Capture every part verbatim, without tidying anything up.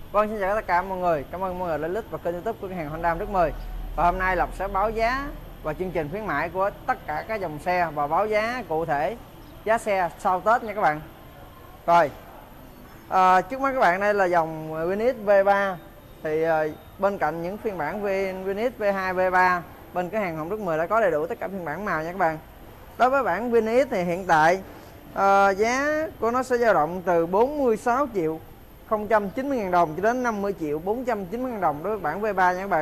Vâng, xin chào tất cả mọi người. Cảm ơn mọi người đã click vào kênh YouTube của cửa hàng Honda Đức mười. Và hôm nay Lộc sẽ báo giá và chương trình khuyến mãi của tất cả các dòng xe và báo giá cụ thể giá xe sau Tết nha các bạn. Rồi, à, trước mắt các bạn đây là dòng Vios vê ba. Thì à, bên cạnh những phiên bản Vios vê hai, vê ba, bên cửa hàng Hồng Đức mười đã có đầy đủ tất cả phiên bản màu nha các bạn. Đối với bản Vios thì hiện tại à, giá của nó sẽ dao động từ bốn mươi sáu triệu không trăm chín mươi ngàn đồng cho đến năm mươi triệu bốn trăm chín mươi ngàn đồng đối với bản vê ba nha các bạn.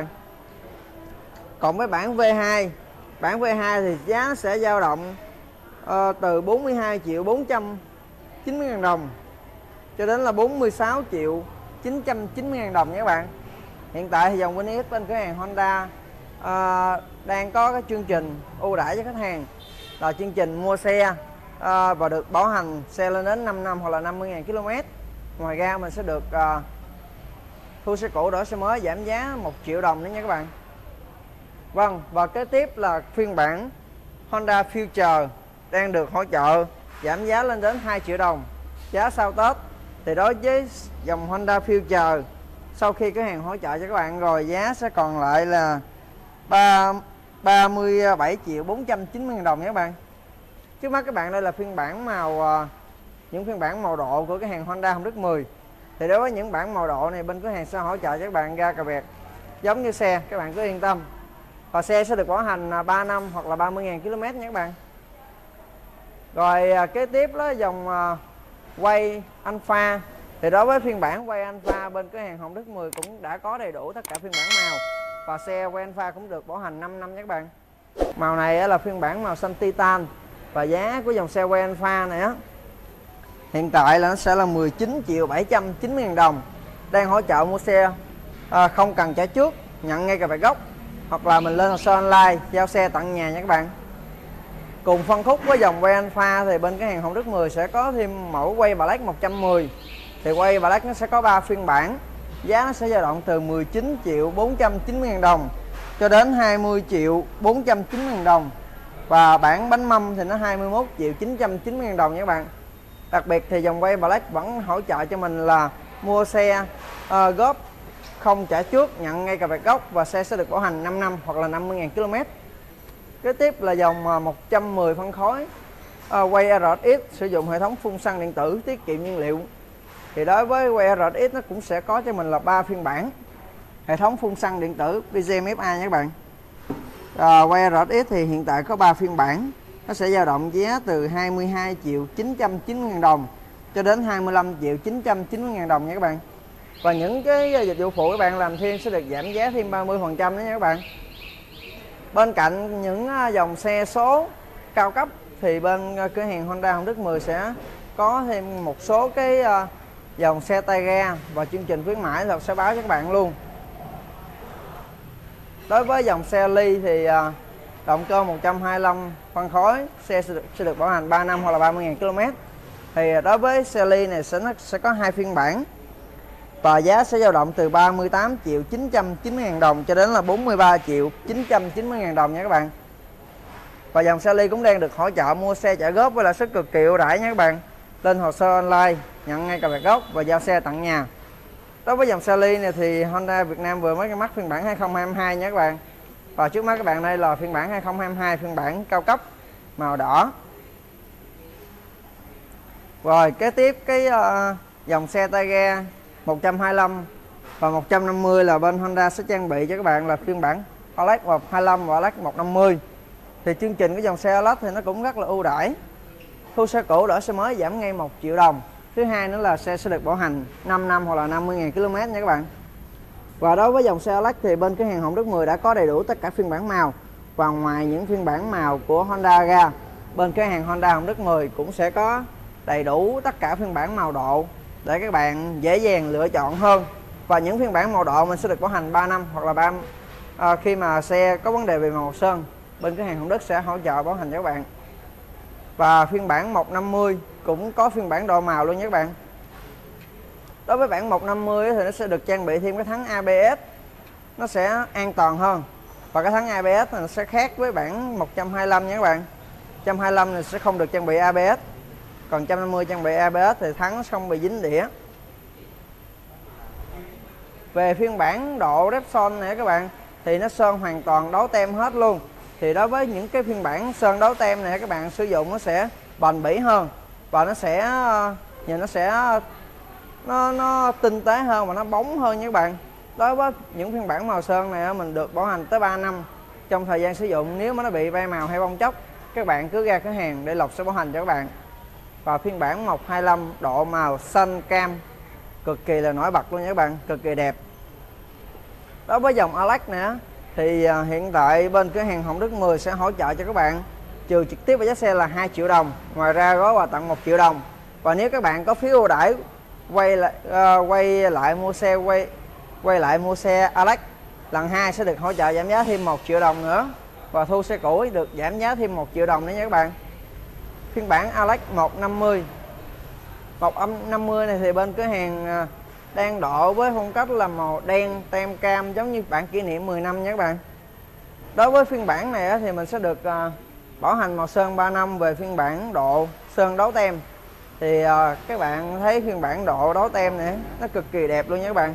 Còn với bản vê hai, bản vê hai thì giá sẽ dao động uh, từ bốn mươi hai triệu bốn trăm chín mươi ngàn đồng cho đến là bốn mươi sáu triệu chín trăm chín mươi ngàn đồng nha các bạn. Hiện tại thì dòng Vios bên cửa hàng Honda uh, đang có cái chương trình ưu đãi cho khách hàng là chương trình mua xe uh, và được bảo hành xe lên đến năm năm hoặc là năm mươi nghìn ki lô mét. Ngoài ra mình sẽ được uh, thu xe cũ đổi xe mới giảm giá một triệu đồng nữa nha các bạn. Vâng, và kế tiếp là phiên bản Honda Future đang được hỗ trợ giảm giá lên đến hai triệu đồng giá sau Tết. Thì đối với dòng Honda Future, sau khi cửa hàng hỗ trợ cho các bạn rồi, giá sẽ còn lại là ba mươi bảy triệu bốn trăm chín mươi ngàn đồng nha các bạn. Trước mắt các bạn đây là phiên bản màu uh, những phiên bản màu độ của cái hàng Honda Hồng Đức mười. Thì đối với những bản màu độ này, bên cửa hàng sẽ hỗ trợ cho các bạn ra cà vẹt giống như xe, các bạn cứ yên tâm. Và xe sẽ được bảo hành ba năm hoặc là ba mươi nghìn ki lô mét nha các bạn. Rồi kế tiếp đó dòng quay Alpha. Thì đối với phiên bản quay Alpha, bên cửa hàng Hồng Đức mười cũng đã có đầy đủ tất cả phiên bản màu. Và xe quay Alpha cũng được bảo hành năm năm nha các bạn. Màu này là phiên bản màu xanh Titan. Và giá của dòng xe quay Alpha này á, hiện tại là nó sẽ là mười chín triệu bảy trăm chín mươi ngàn đồng. Đang hỗ trợ mua xe à, không cần trả trước, nhận ngay cà vẹt gốc, hoặc là mình lên hồ sơ online giao xe tận nhà nha các bạn. Cùng phân khúc với dòng quay Alpha thì bên cái hàng Hồng Đức mười sẽ có thêm mẫu quay Black một trăm mười. Thì quay Black nó sẽ có ba phiên bản. Giá nó sẽ dao động từ mười chín triệu bốn trăm chín mươi ngàn đồng cho đến hai mươi triệu bốn trăm chín mươi ngàn đồng. Và bản bánh mâm thì nó hai mươi mốt triệu chín trăm chín mươi ngàn đồng nha các bạn. Đặc biệt thì dòng quay Black vẫn hỗ trợ cho mình là mua xe uh, góp không trả trước, nhận ngay cà vẹt gốc, và xe sẽ được bảo hành năm năm hoặc là năm mươi nghìn ki lô mét. Kế tiếp là dòng uh, một trăm mười phân khối uh, quay rờ ét sử dụng hệ thống phun xăng điện tử tiết kiệm nhiên liệu. Thì đối với quay rờ ét nó cũng sẽ có cho mình là ba phiên bản hệ thống phun xăng điện tử pê giê em ép a nha các bạn. Uh, quay rờ ét thì hiện tại có ba phiên bản. Nó sẽ dao động giá từ hai mươi hai triệu chín trăm chín mươi ngàn đồng cho đến hai mươi lăm triệu chín trăm chín mươi ngàn đồng nha các bạn. Và những cái dịch vụ phụ các bạn làm thêm sẽ được giảm giá thêm ba mươi phần trăm nữa nha các bạn. Bên cạnh những dòng xe số cao cấp thì bên cửa hàng Honda Hồng Đức mười sẽ có thêm một số cái dòng xe tay ga và chương trình khuyến mãi Lộc sẽ báo cho các bạn luôn. Đối với dòng xe Ly thì động cơ một trăm hai mươi lăm phân khối, xe sẽ được, sẽ được bảo hành ba năm hoặc là ba mươi nghìn ki lô mét. Thì đối với xe Ly này sẽ nó sẽ có hai phiên bản. Và giá sẽ dao động từ ba mươi tám triệu chín trăm chín mươi ngàn đồng cho đến là bốn mươi ba triệu chín trăm chín mươi ngàn đồng nha các bạn. Và dòng xe Ly cũng đang được hỗ trợ mua xe trả góp với lãi suất cực kỳ ưu đãi nha các bạn. Lên hồ sơ online, nhận ngay cà vẹt gốc và giao xe tận nhà. Đối với dòng xe Ly này thì Honda Việt Nam vừa mới ra mắt phiên bản hai không hai hai nha các bạn. Và trước mắt các bạn đây là phiên bản hai không hai hai, phiên bản cao cấp màu đỏ. Rồi kế tiếp cái uh, dòng xe tay ga một trăm hai mươi lăm và một trăm năm mươi là bên Honda sẽ trang bị cho các bạn là phiên bản Black một trăm hai mươi lăm và Black một trăm năm mươi. Thì chương trình của dòng xe Black thì nó cũng rất là ưu đãi. Thu xe cũ đổi xe mới giảm ngay một triệu đồng. Thứ hai nữa là xe sẽ được bảo hành năm năm hoặc là năm mươi nghìn ki lô mét nha các bạn. Và đối với dòng xe Black thì bên cửa hàng Hồng Đức mười đã có đầy đủ tất cả phiên bản màu. Và ngoài những phiên bản màu của Honda ra, bên cửa hàng Honda Hồng Đức mười cũng sẽ có đầy đủ tất cả phiên bản màu độ để các bạn dễ dàng lựa chọn hơn. Và những phiên bản màu độ mình sẽ được bảo hành ba năm hoặc là ba à, khi mà xe có vấn đề về màu sơn, bên cửa hàng Hồng Đức sẽ hỗ trợ bảo hành cho các bạn. Và phiên bản một trăm năm mươi cũng có phiên bản độ màu luôn nha các bạn. Đối với bản một trăm năm mươi thì nó sẽ được trang bị thêm cái thắng a bê ét, nó sẽ an toàn hơn. Và cái thắng a bê ét này nó sẽ khác với bản một trăm hai mươi lăm nha các bạn. một trăm hai mươi lăm này sẽ không được trang bị a bê ét. Còn một trăm năm mươi trang bị a bê ét thì thắng nó không bị dính đĩa. Về phiên bản độ Repsol này các bạn thì nó sơn hoàn toàn đấu tem hết luôn. Thì đối với những cái phiên bản sơn đấu tem này các bạn sử dụng nó sẽ bền bỉ hơn và nó sẽ nhìn nó sẽ nó nó tinh tế hơn và nó bóng hơn nha các bạn. Đối với những phiên bản màu sơn này mình được bảo hành tới ba năm. Trong thời gian sử dụng nếu mà nó bị bay màu hay bong chóc, các bạn cứ ra cửa hàng để Lộc sẽ bảo hành cho các bạn. Và phiên bản một hai lăm độ màu xanh cam cực kỳ là nổi bật luôn nha các bạn, cực kỳ đẹp. Đối với dòng Alex này thì hiện tại bên cửa hàng Hồng Đức mười sẽ hỗ trợ cho các bạn trừ trực tiếp vào giá xe là hai triệu đồng, ngoài ra gói quà tặng một triệu đồng. Và nếu các bạn có phiếu ưu đãi quay lại uh, quay lại mua xe quay quay lại mua xe Alex lần hai sẽ được hỗ trợ giảm giá thêm một triệu đồng nữa, và thu xe cũ được giảm giá thêm một triệu đồng nữa nha các bạn. Phiên bản Alex một năm mươi một năm mươi này thì bên cửa hàng đang độ với phong cách là màu đen tem cam giống như bản kỷ niệm mười năm nha các bạn. Đối với phiên bản này thì mình sẽ được bảo hành màu sơn ba năm. Về phiên bản độ sơn đấu tem thì các bạn thấy phiên bản độ đấu tem này nó cực kỳ đẹp luôn nha các bạn.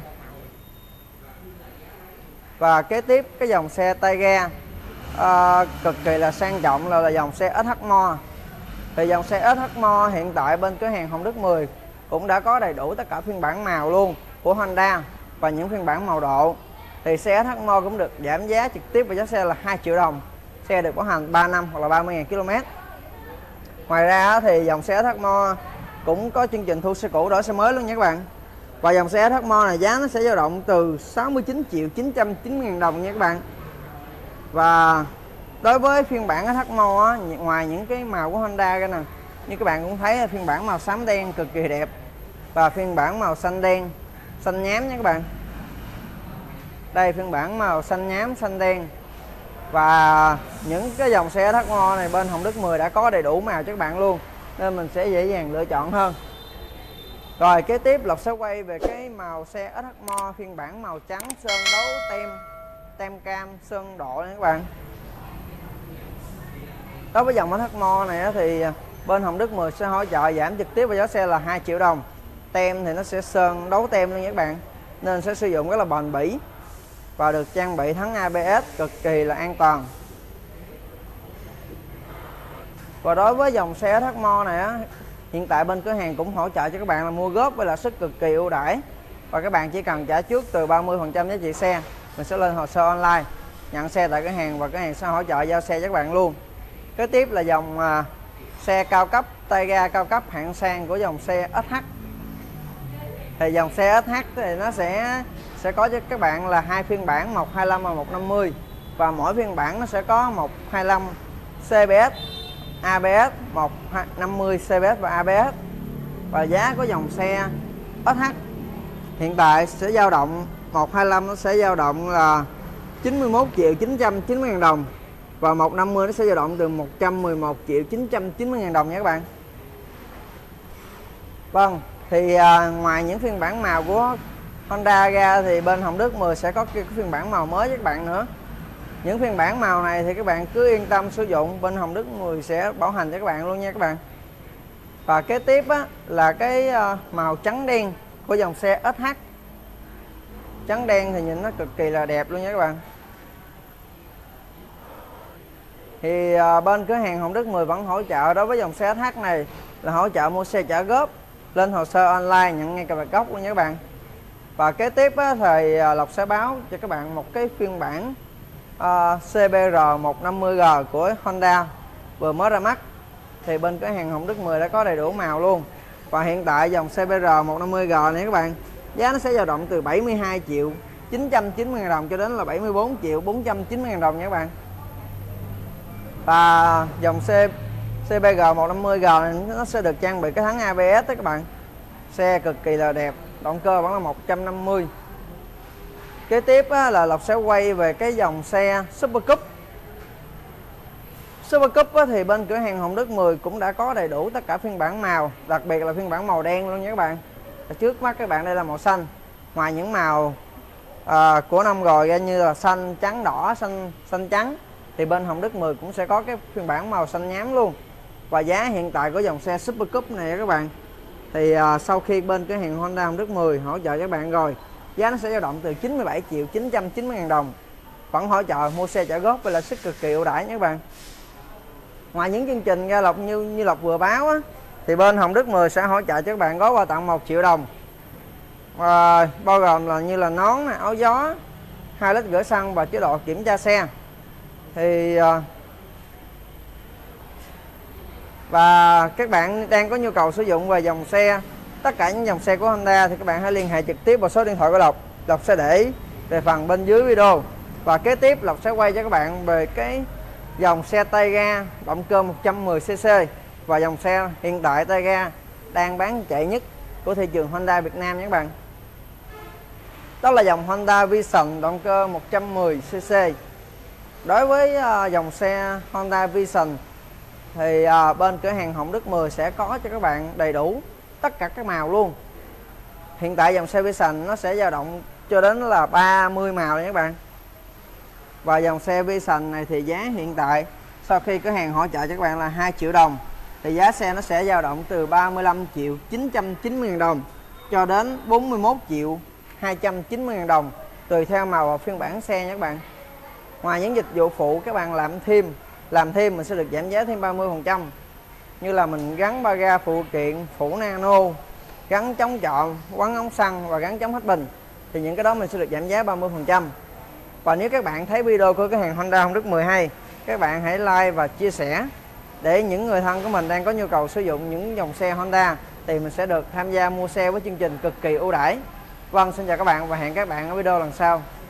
Và kế tiếp cái dòng xe tay ga uh, cực kỳ là sang trọng là, là dòng xe ét hát Mo. Thì dòng xe ét hát Mo hiện tại bên cửa hàng Hồng Đức mười cũng đã có đầy đủ tất cả phiên bản màu luôn của Honda và những phiên bản màu độ. Thì xe ét hát Mo cũng được giảm giá trực tiếp vào giá xe là hai triệu đồng. Xe được bảo hành ba năm hoặc là ba mươi nghìn ki lô mét. Ngoài ra thì dòng xe ét hát Mo cũng có chương trình thu xe cũ đổi xe mới luôn nha các bạn. Và dòng xe ét hát Mo này giá nó sẽ dao động từ sáu mươi chín triệu chín trăm chín mươi nghìn đồng nha các bạn. Và đối với phiên bản ét hát Mo á, ngoài những cái màu của Honda ra nè, như các bạn cũng thấy là phiên bản màu xám đen cực kỳ đẹp và phiên bản màu xanh đen xanh nhám nha các bạn. Đây phiên bản màu xanh nhám xanh đen. Và những cái dòng xe ét hát Mo này bên Hồng Đức mười đã có đầy đủ màu cho các bạn luôn, nên mình sẽ dễ dàng lựa chọn hơn. Rồi kế tiếp Lộc sẽ quay về cái màu xe ét hát Mo phiên bản màu trắng sơn đấu tem tem cam sơn độ nha các bạn. Đối với dòng ét hát Mo này thì bên Hồng Đức mười sẽ hỗ trợ giảm trực tiếp vào giá xe là hai triệu đồng. Tem thì nó sẽ sơn đấu tem luôn nha các bạn, nên sẽ sử dụng rất là bền bỉ và được trang bị thắng a bê ét cực kỳ là an toàn. Và đối với dòng xe ét hát Mo này á, hiện tại bên cửa hàng cũng hỗ trợ cho các bạn là mua góp với lãi suất cực kỳ ưu đãi. Và các bạn chỉ cần trả trước từ ba mươi phần trăm giá trị xe, mình sẽ lên hồ sơ online nhận xe tại cửa hàng và cửa hàng sẽ hỗ trợ giao xe cho các bạn luôn. Kế tiếp là dòng à, xe cao cấp, tay ga cao cấp hạng sang của dòng xe ét hát. Thì dòng xe ét hát thì nó sẽ sẽ có cho các bạn là hai phiên bản một hai lăm và một năm mươi, và mỗi phiên bản nó sẽ có một hai lăm xê bê ét, a bê ét, một năm mươi xê bê ét và a bê ét. Và giá của dòng xe ét hát hiện tại sẽ dao động một hai lăm nó sẽ dao động là chín mươi mốt triệu chín trăm chín mươi nghìn đồng, và một năm mươi nó sẽ dao động từ một trăm mười một triệu chín trăm chín mươi nghìn đồng nha các bạn. Vâng, thì à, ngoài những phiên bản màu của Honda ra thì bên Hồng Đức mười sẽ có cái phiên bản màu mới với các bạn nữa. Những phiên bản màu này thì các bạn cứ yên tâm sử dụng, bên Hồng Đức mười sẽ bảo hành cho các bạn luôn nha các bạn. Và kế tiếp á, là cái màu trắng đen của dòng xe ét hát. Trắng đen thì nhìn nó cực kỳ là đẹp luôn nha các bạn. Thì bên cửa hàng Hồng Đức mười vẫn hỗ trợ đối với dòng xe ét hát này là hỗ trợ mua xe trả góp, lên hồ sơ online nhận ngay cà vạt gốc luôn nha các bạn. Và kế tiếp á, thì Lộc sẽ báo cho các bạn một cái phiên bản uh, xê bê rờ một năm mươi G của Honda vừa mới ra mắt. Thì bên cửa hàng Hồng Đức mười đã có đầy đủ màu luôn. Và hiện tại dòng xê bê rờ một năm mươi G này các bạn, giá nó sẽ dao động từ bảy mươi hai triệu chín trăm chín mươi nghìn đồng cho đến là bảy mươi bốn triệu bốn trăm chín mươi nghìn đồng nha các bạn. Và dòng xe xê bê rờ một năm mươi G này nó sẽ được trang bị cái thắng a bê ét đó các bạn. Xe cực kỳ là đẹp, động cơ vẫn là một trăm năm mươi. Kế tiếp á, là Lộc sẽ quay về cái dòng xe Super Cup. Super Cup á, thì bên cửa hàng Hồng Đức mười cũng đã có đầy đủ tất cả phiên bản màu, đặc biệt là phiên bản màu đen luôn nha các bạn. Và trước mắt các bạn đây là màu xanh. Ngoài những màu à, của năm rồi ra như là xanh, trắng, đỏ, xanh, xanh trắng, thì bên Hồng Đức mười cũng sẽ có cái phiên bản màu xanh nhám luôn. Và giá hiện tại của dòng xe Super Cup này các bạn, thì à, sau khi bên cửa hàng Honda Hồng Đức mười hỗ trợ các bạn rồi, giá nó sẽ dao động từ chín mươi bảy triệu chín trăm chín mươi ngàn đồng. Vẫn hỗ trợ mua xe trả góp với lãi suất cực kỳ ưu đãi nha các bạn. Ngoài những chương trình Gia Lộc như như Lộc vừa báo á, thì bên Hồng Đức mười sẽ hỗ trợ cho các bạn gói quà tặng một triệu đồng. À, bao gồm là như là nón, áo gió, hai lít rửa xăng và chế độ kiểm tra xe. Thì và các bạn đang có nhu cầu sử dụng về dòng xe, tất cả những dòng xe của Honda, thì các bạn hãy liên hệ trực tiếp vào số điện thoại của Lộc. Lộc sẽ để về phần bên dưới video. Và kế tiếp Lộc sẽ quay cho các bạn về cái dòng xe tay ga động cơ một trăm mười xê xê và dòng xe hiện tại tay ga đang bán chạy nhất của thị trường Honda Việt Nam nhé các bạn. Đó là dòng Honda Vision động cơ một trăm mười xê xê. Đối với uh, dòng xe Honda Vision thì uh, bên cửa hàng Hồng Đức mười sẽ có cho các bạn đầy đủ tất cả các màu luôn. Hiện tại dòng xe Vision nó sẽ dao động cho đến là ba mươi màu nha các bạn. Và dòng xe Vision này thì giá hiện tại sau khi cửa hàng hỗ trợ cho các bạn là hai triệu đồng, thì giá xe nó sẽ dao động từ ba mươi lăm triệu chín trăm chín mươi ngàn đồng cho đến bốn mươi mốt triệu hai trăm chín mươi ngàn đồng, tùy theo màu và phiên bản xe nha các bạn. Ngoài những dịch vụ phụ các bạn làm thêm làm thêm mình sẽ được giảm giá thêm ba mươi phần trăm, như là mình gắn ba ga phụ kiện, phủ nano, gắn chống trộm, quấn ống xăng và gắn chống hết bình, thì những cái đó mình sẽ được giảm giá ba mươi phần trăm. Và nếu các bạn thấy video của cửa hàng Honda Hồng Đức mười hay, các bạn hãy like và chia sẻ để những người thân của mình đang có nhu cầu sử dụng những dòng xe Honda thì mình sẽ được tham gia mua xe với chương trình cực kỳ ưu đãi. Vâng, xin chào các bạn và hẹn các bạn ở video lần sau.